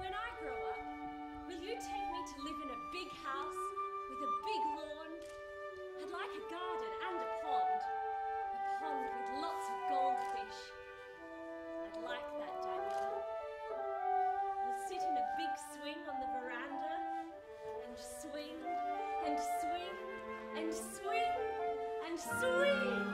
When I grow up, will you take me to live in a big house with a big lawn? I'd like a garden and a pond with lots of goldfish. I'd like that, Dannielle. We'll sit in a big swing on the veranda and swing and swing and swing and swing.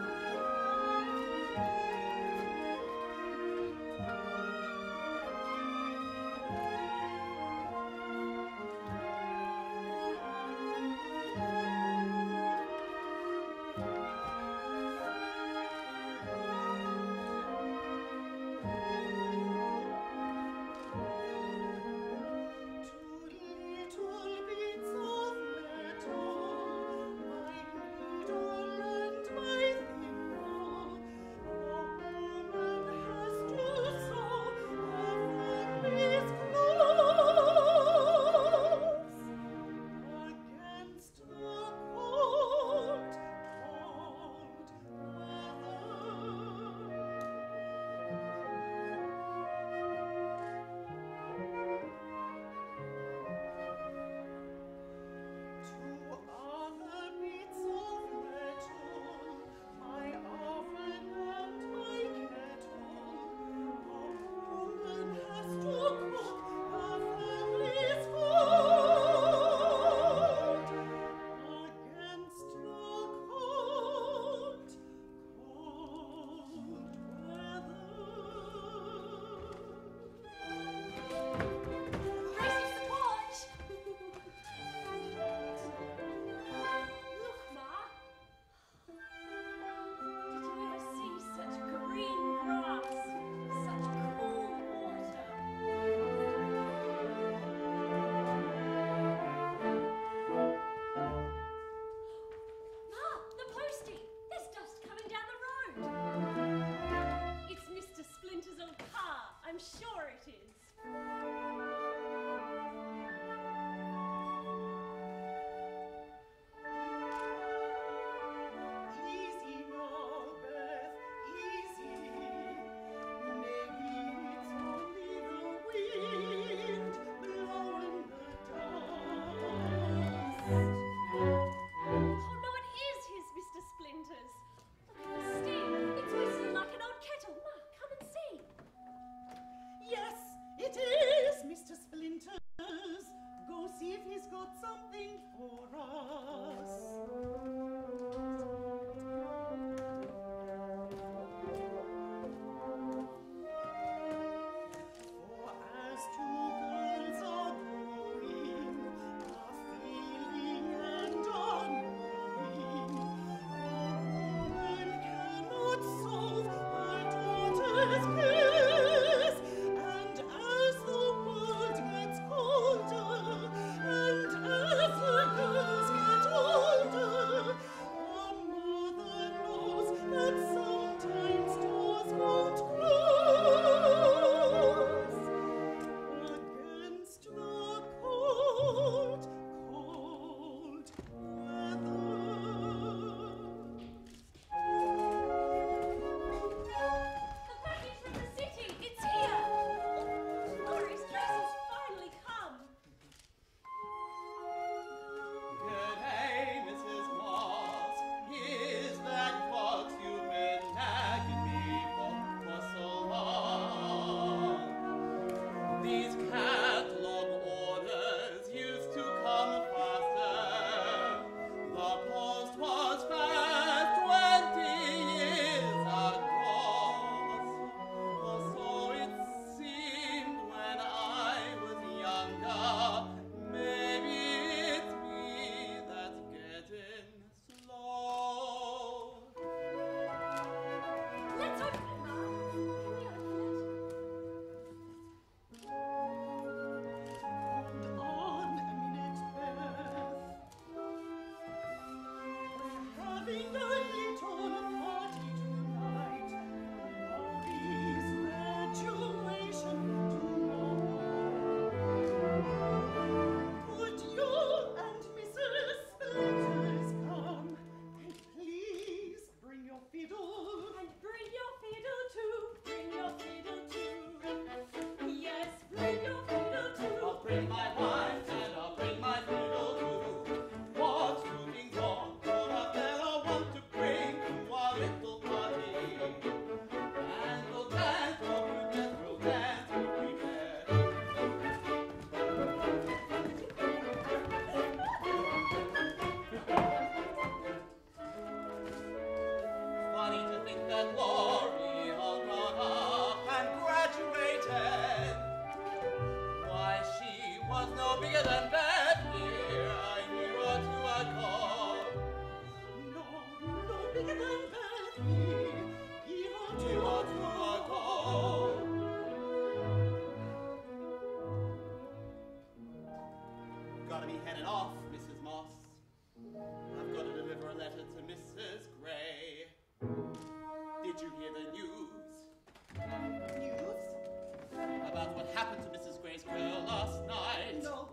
Gotta be headed off, Mrs. Moss. I've got to deliver a letter to Mrs. Gray. Did you hear the news? News? About what happened to Mrs. Gray's girl last night? No.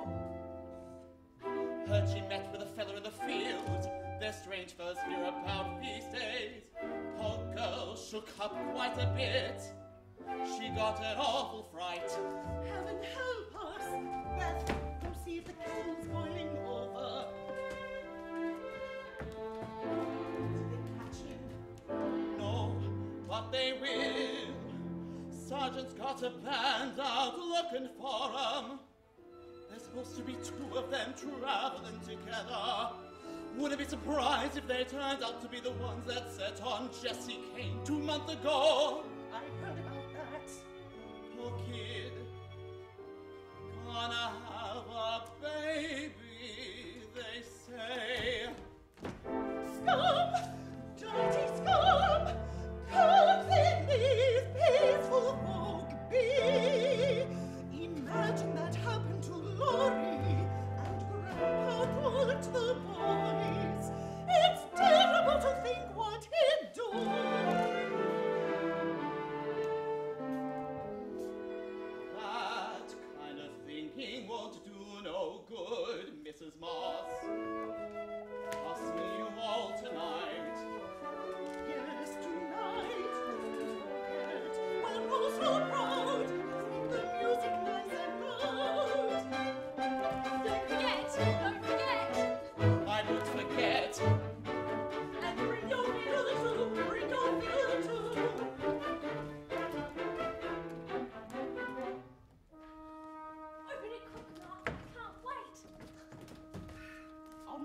Heard she met with a fella in the field. They're strange fellas here about feast days. Poor girl shook up quite a bit. She got an awful fright. Heaven help us! Beth, come see if the kettle's boiling over. Did they catch him? No, but they will. Sergeant's got a band out looking for 'em. There's supposed to be 2 of them traveling together. Wouldn't be surprised if they turned out to be the ones that set on Jesse Kane 2 months ago. I heard about that. Poor kid. Gonna have a baby, they say. Scum! Dirty scum! Can't let these peaceful folk be? Imagine that happened to Laurie, and Grandpa told the boys. It's terrible to think what he'd do. That kind of thinking won't do no good, Mrs. Moss. I'll see you all tonight. Yes, tonight, don't forget. We're all so proud. Sing the music nice and loud. Don't forget! I won't forget. And bring your fiddle too, bring your fiddle too. Open it quick, Mark. I can't wait.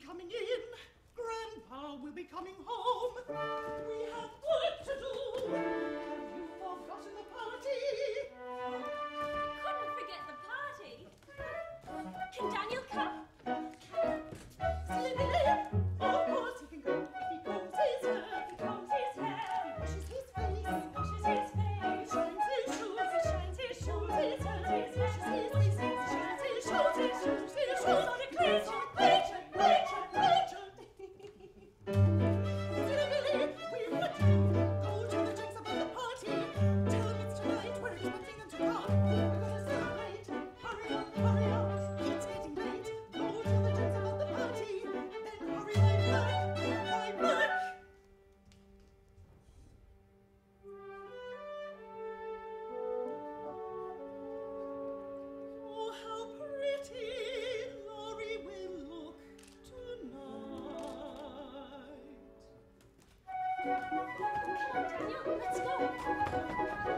coming in. Grandpa will be coming home. We have work to do. Have you forgotten the party? Couldn't forget the party. Can Daniel come? Silly, of course he can go. He combs his hair. He combs his hair. He washes his face. He washes his face. He shines his shoes. He shines his shoes. His hair. He washes his face. He shines his shoes. His shoes. His shoes. On a creature. Silly, we've got to go to the Jenks about the party. Tell them it's tonight. We're expecting them to come. We're gonna celebrate. Hurry up. It's getting late. Go to the Jenks about the party. Then hurry right back. Oh, how pretty Laurie will look tonight. Come on, Daniel, let's go.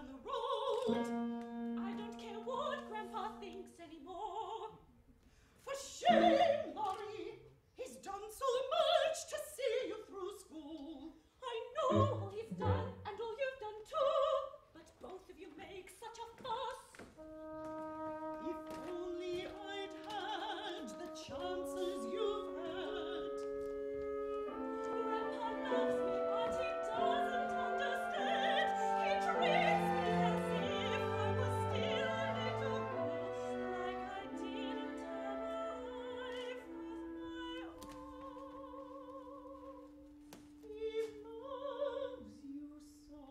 down the road. I don't care what Grandpa thinks anymore. For shame, Laurie! He's done so much to see you through school. I know all he's done and all you've done too, but both of you make such a fuss. If only I'd had the chances you've had. Grandpa loves me, but he doesn't understand. He treats me as if I was still a little girl, like I didn't have a life of my own. He loves you so.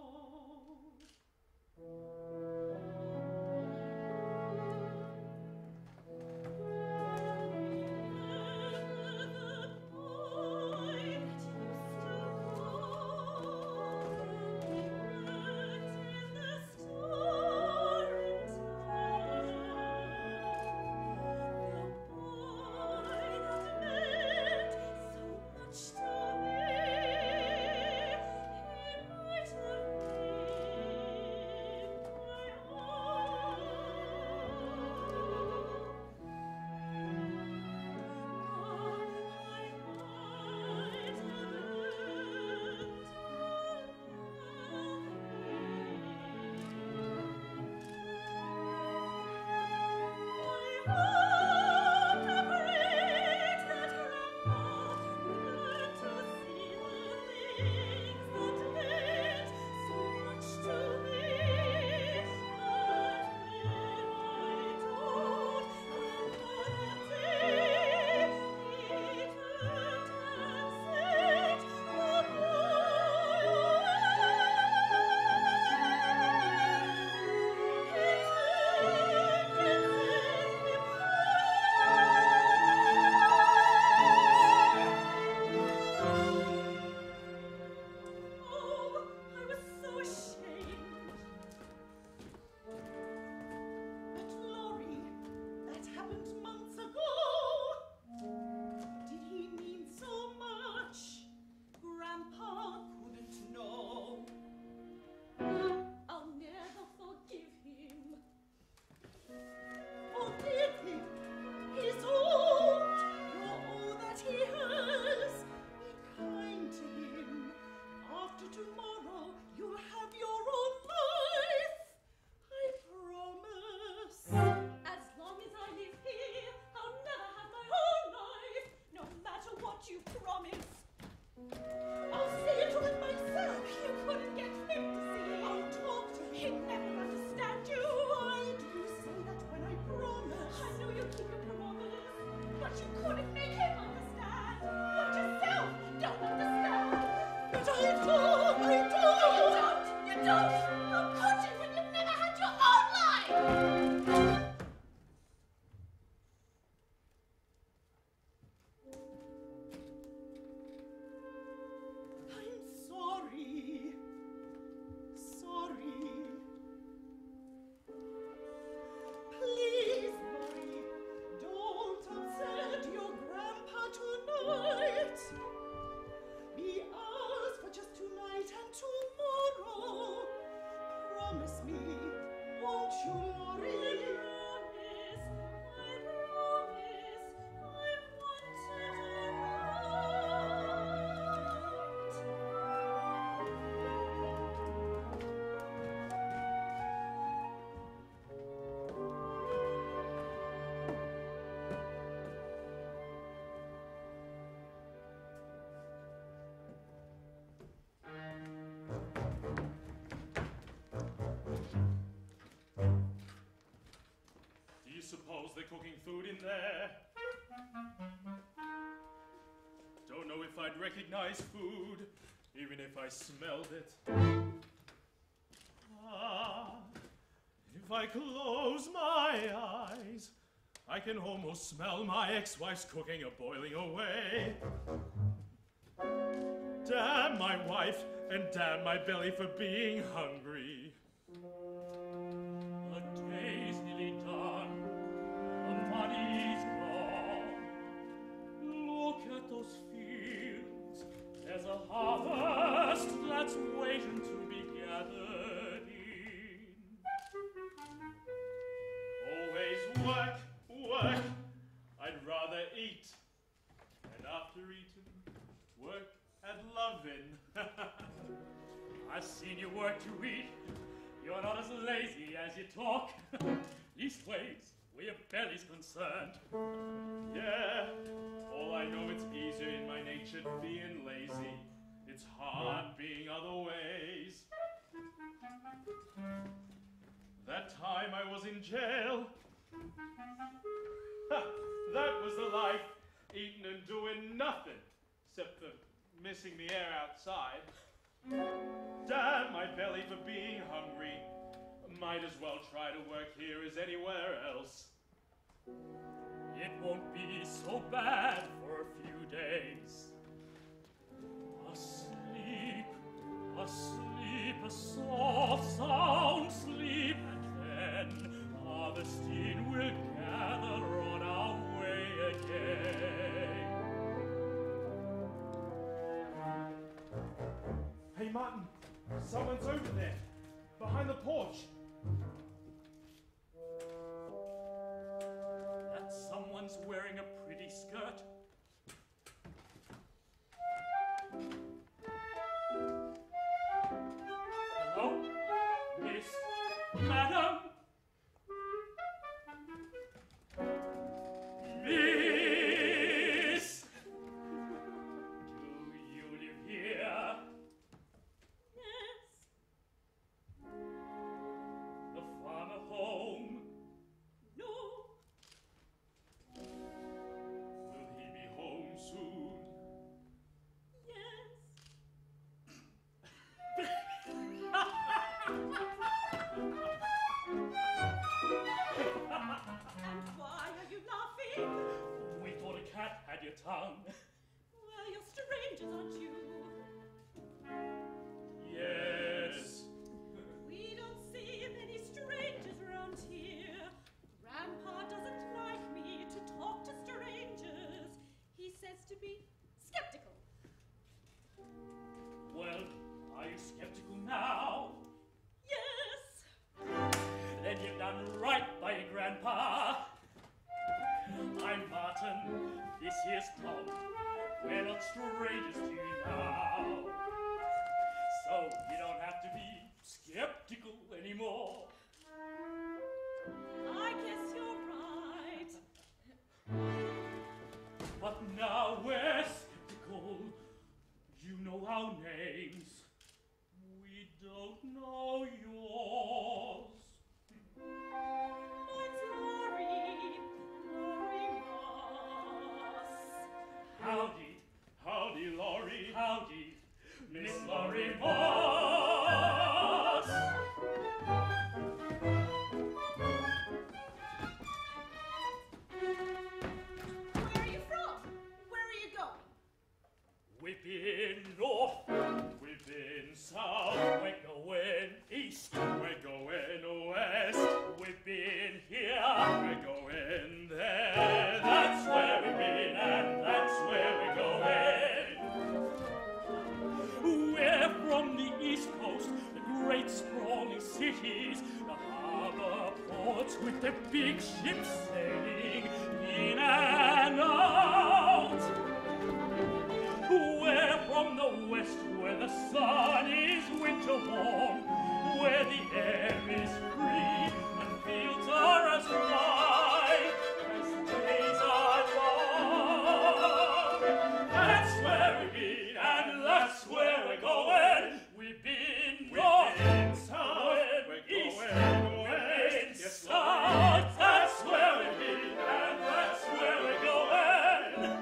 Promise me, won't you, Laurie? I promise, I want to do Suppose they're cooking food in there. Don't know if I'd recognize food, even if I smelled it. Ah, if I close my eyes, I can almost smell my ex-wife's cooking a boiling away. Damn my wife, and damn my belly for being hungry. The day's nearly done. Money's gone. Look at those fields. There's a harvest that's waiting to be gathered in. I've seen you work to read. You're not as lazy as you talk. Leastways, where your belly's concerned. Yeah, all I know it's easier in my nature being lazy. It's hard being other ways. That time I was in jail. Ha, that was the life, eating and doing nothing, except for missing the air outside. Damn my belly for being hungry. Might as well try to work here as anywhere else. It won't be so bad for a few days. Asleep, asleep, a soft sound sleep, and then harvesting will gather on our way again. Hey, Martin, someone's over there, behind the porch. That someone's wearing a pretty skirt. Hello? Miss? Madam? Miss? Do you live here? Yes. The farmer home? No. Will he be home soon? Yes. And why are you laughing? We thought a cat had your tongue. Well, you're strangers, aren't you? Yes. We don't see many strangers around here. Grandpa doesn't like me to talk to strangers. He says to be skeptical. Well, are you skeptical now? Yes. Then you've done right by your grandpa. I'm Martin. This here's Tom. We're not strangers to you now. So you don't have to be skeptical anymore. I guess you're right. But now we're skeptical. You know our names. We don't know yours. Mine's Laurie. Laurie Moss. Howdy, howdy, Laurie. Howdy, Miss Laurie Moss. Where are you from? Where are you going? We've been north, we've been south, we're going east, we're going west, we've been here, we're going there. That's where we've been and that's where we're going. We're from the east coast, the great sprawling cities, the harbor ports with the big ships sailing in and out. We're from the west, where the sun is winter warm, where the air is free and fields are as wide as days are long. That's where we've been and that's where we're going. We've been north, south, we're east, we're south. That's where we've been and that's where we're going.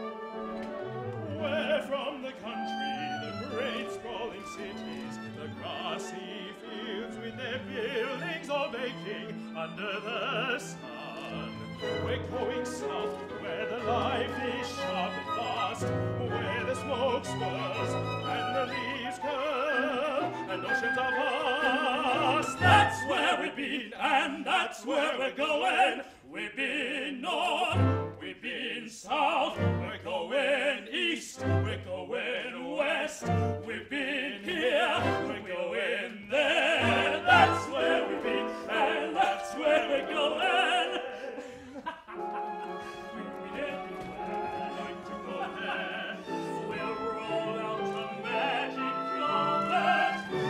We're from the country, the great sprawling cities, the grassy fields with their buildings all baking under the sun. We're going south, where the life is sharp and fast, where the smoke swirls and the leaves curl and oceans are vast. That's where we've been and that's where we're going. We've been north, we've been south, we're going east, we're going west, we've been here, we're going there. That's where we've been and that's where we're going. We've been everywhere, like to go there. We'll roll out the magic carpet.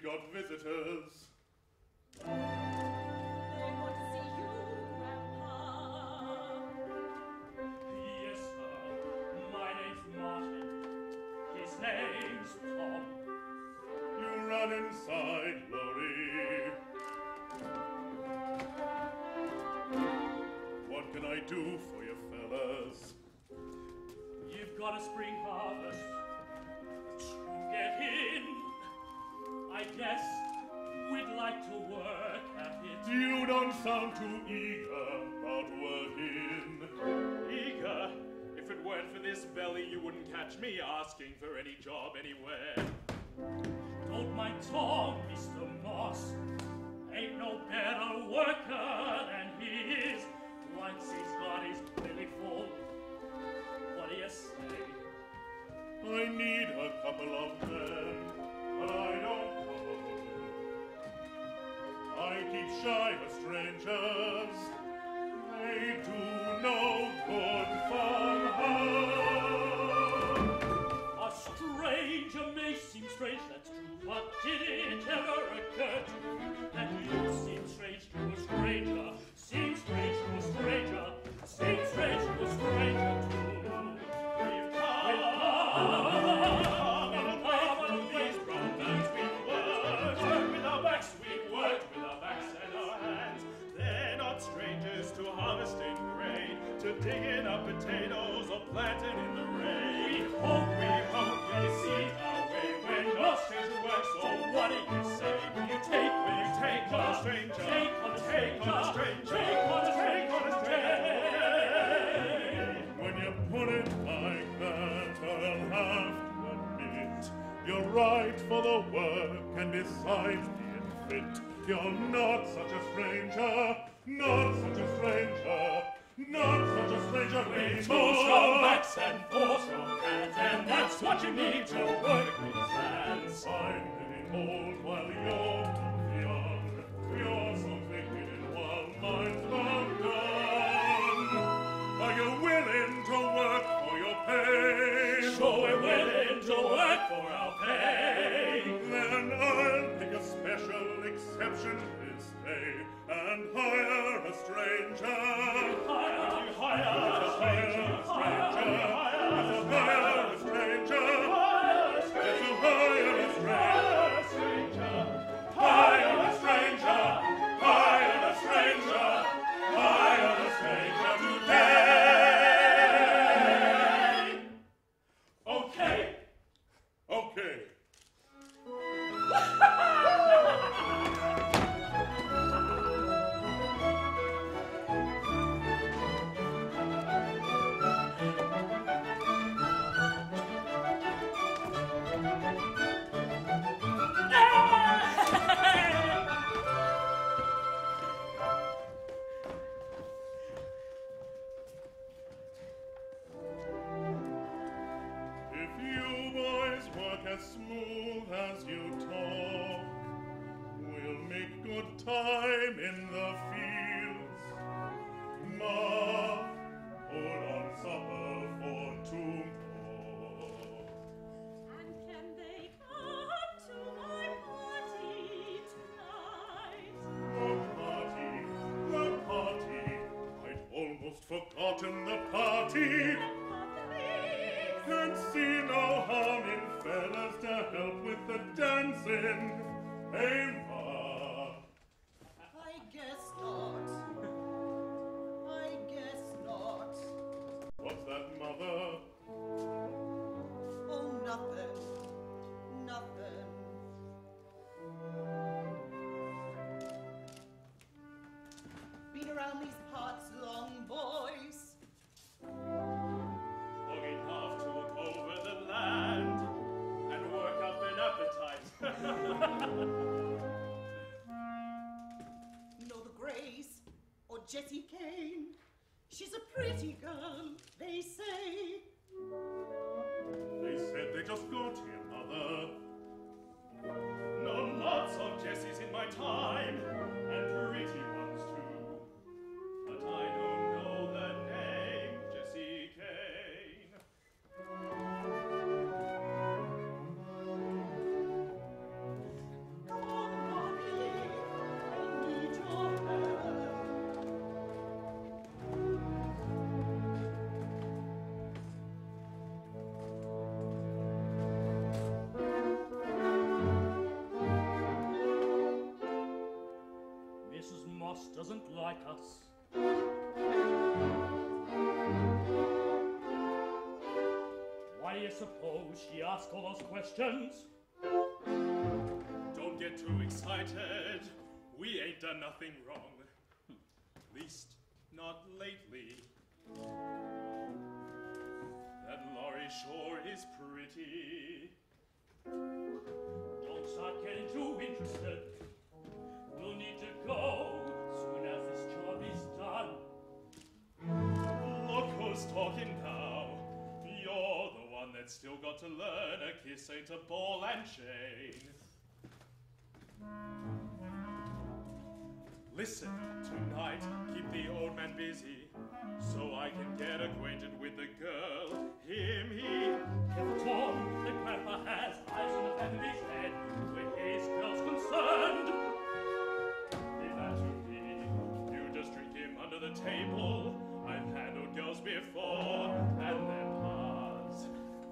got visitors. They want to see you, Grandpa. Yes, sir. My name's Martin. His name's Tom. You run inside, Laurie. What can I do for you fellas? You've got a spring harvest to get in. I guess we'd like to work at it. You don't sound too eager about working. Eager? If it weren't for this belly, you wouldn't catch me asking for any job anywhere. Don't mind Tom, Mr. Moss. Ain't no better worker than he is. Once he's got his belly full. What do you say? I need a couple of men, but I don't know. I keep shy of strangers. They do no good from home. A stranger may seem strange, that's true, but did it ever occur to you that you seem strange to a stranger? Seem strange to a stranger? Seem strange to a stranger too? We've come to these problems. We work with our backs, we work with our backs and our hands. They're not strangers to harvesting grain, to digging up potatoes or planting in the rain. We hope you'll see our way when no stranger works. So what do you say? Will you take on a stranger? Take on a stranger. Take on a stranger. When you put it like that, I'll have to admit you're right for the work, and besides being fit, you're not such a stranger, not such a stranger, not such a stranger With two anymore. strong backs and 4 strong hands, and that's what you need to work these hands. I'm getting old while you're young. You're so wicked while mine's not done. Are you willing to work for your pay? Sure, we're willing to work for our pay. Then I'll make a special exception this day and hire a stranger. Hire a stranger. Hire a stranger. as smooth as you talk. We'll make good time in the fields. Ma, hold on supper for tomorrow. And can they come to my party tonight? The party. I'd almost forgotten the party. Can't see no harm in fellas to help with the dancing. Hey, Ma. I guess not. I guess not. What's that, Mother? Oh, nothing. Nothing. Been around these parts long, boys. Long enough to look over the land and work up an appetite. Know the Grays or Jessie Kane? She's a pretty girl, they say. They said they just got here, Mother. Known lots of Jessies in my time, and pretty ones too. But I don't know the name Jessie Kane. Come house doesn't like us. Why do you suppose she asked all those questions? Don't get too excited. We ain't done nothing wrong. At least, not lately. That Laurie sure is pretty. Don't start getting too interested. We'll need to go soon as this job is done. Look who's talking now. You're the one that's still got to learn a kiss ain't a ball and chain. Listen, tonight, keep the old man busy, so I can get acquainted with the girl. Him, he... Careful, Tom, the grandpa has eyes on the family's head when his girl's concerned. Leave that to me. You just drink him under the table. I've handled girls before, and they're pars.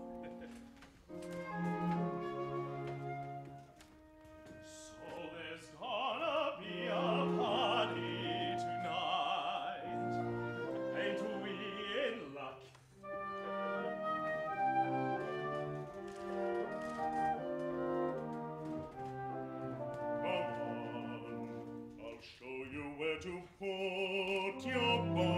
So there's gonna be a party tonight. Ain't we in luck? Come on, I'll show you where to put your ball.